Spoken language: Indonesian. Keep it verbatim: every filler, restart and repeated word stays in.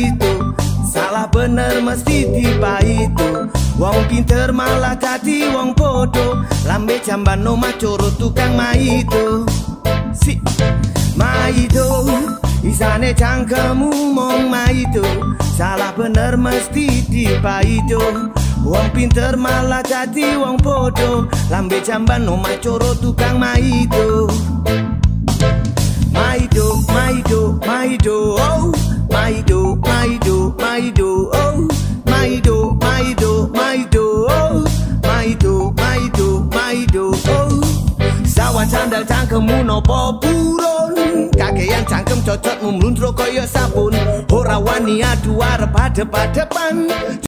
maido, salah bener mesti dipaido. Wong pinter malah dadi wong bodoh, lambe jamban omah coro tukang maido. Si maido, isane cangkemmu mong maido, salah bener mesti dipaido. Wong pinter malah dadi wong bodoh, lambe jamban omah coro tukang maido. Maido, maido, maido, oh, maido, maido, maido, oh, maido, maido, maido, oh, maido, maido, maido, oh. Sawan sandal cangkemmu nopo buron, kakean cangkem cocotmu mlundro koyo sabun. Ora wani adu arep adep-adepan.